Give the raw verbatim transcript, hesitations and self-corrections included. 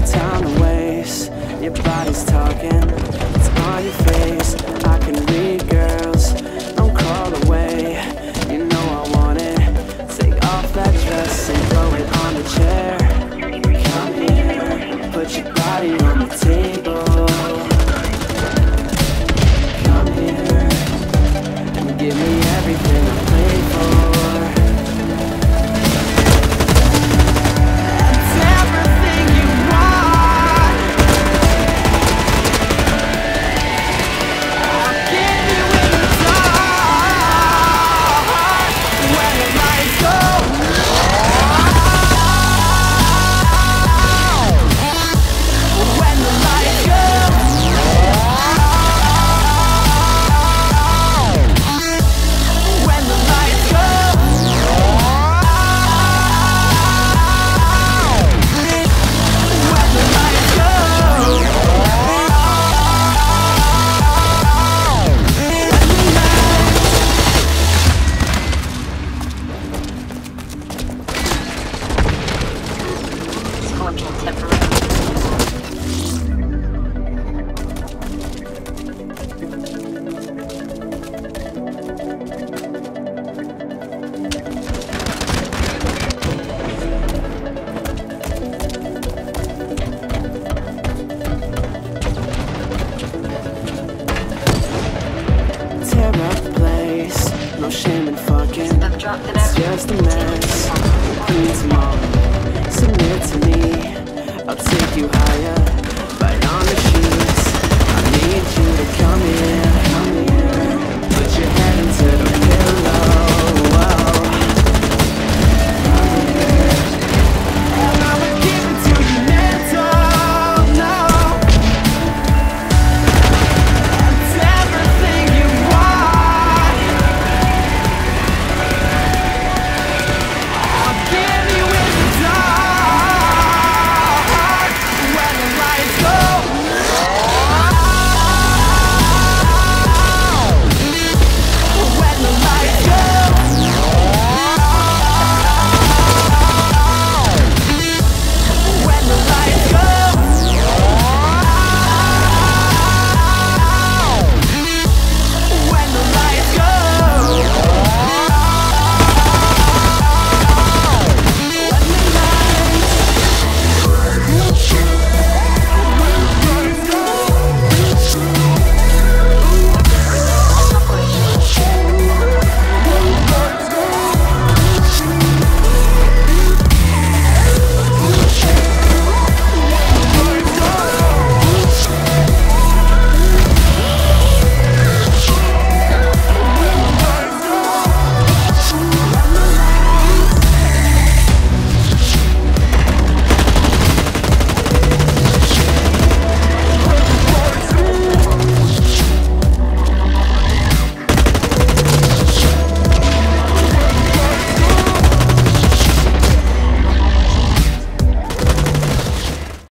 time to waste. Your body's talking, it's on your face. I can read girls, don't crawl away. You know I want it. Take off that dress and throw it on the chair. Come here, put your body on the table. Come here and give me everything I played for. No shame in fucking, it's just a mess. Clean tomorrow, submit to me, I'll take you higher.